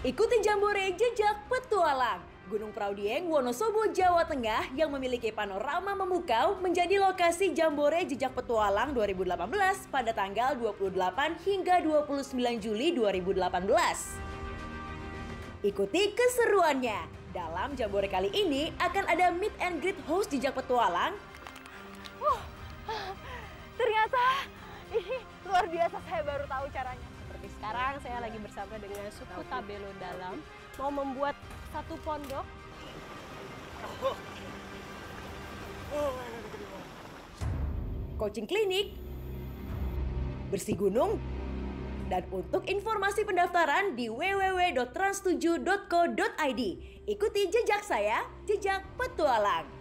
Ikuti Jambore Jejak Petualang. Gunung Praudieng, Wonosobo, Jawa Tengah yang memiliki panorama memukau menjadi lokasi Jambore Jejak Petualang 2018 pada tanggal 28 hingga 29 Juli 2018. Ikuti keseruannya. Dalam Jambore kali ini akan ada meet and greet host Jejak Petualang. Ternyata ini luar biasa, saya baru tahu caranya. Seperti sekarang saya lagi bersama dengan suku Tabelo Dalam mau membuat satu pondok. Coaching klinik, bersih gunung, dan untuk informasi pendaftaran di www.trans7.co.id. Ikuti jejak saya, Jejak Petualang.